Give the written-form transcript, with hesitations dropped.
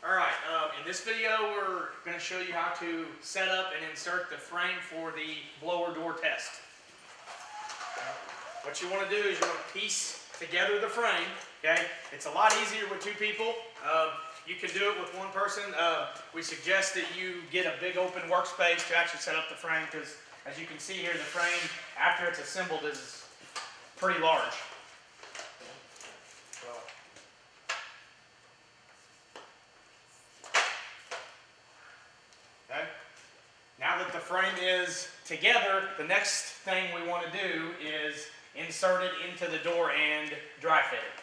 Alright, in this video we're going to show you how to set up and insert the frame for the blower door test. What you want to do is you want to piece together the frame. Okay, it's a lot easier with two people. You can do it with one person. We suggest that you get a big open workspace to actually set up the frame because, as you can see here, the frame after it's assembled is pretty large. Okay. Now that the frame is together, the next thing we want to do is insert it into the door and dry fit it.